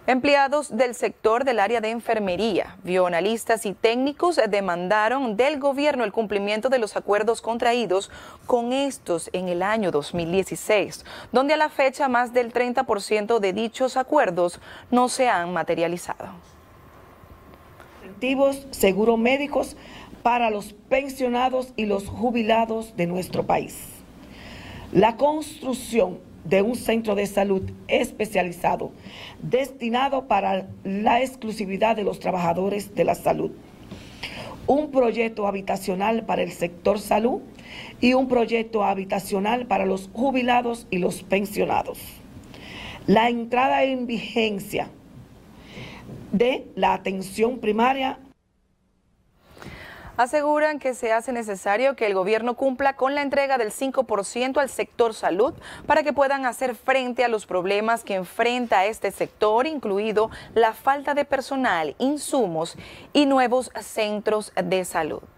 Empleados del sector del área de enfermería, bioanalistas y técnicos demandaron del gobierno el cumplimiento de los acuerdos contraídos con estos en el año 2016, donde a la fecha más del 30% de dichos acuerdos no se han materializado. Seguros médicos para los pensionados y los jubilados de nuestro país. La construcción de un centro de salud especializado destinado para la exclusividad de los trabajadores de la salud, un proyecto habitacional para el sector salud y un proyecto habitacional para los jubilados y los pensionados. La entrada en vigencia de la atención primaria. Aseguran que se hace necesario que el gobierno cumpla con la entrega del 5% al sector salud para que puedan hacer frente a los problemas que enfrenta este sector, incluido la falta de personal, insumos y nuevos centros de salud.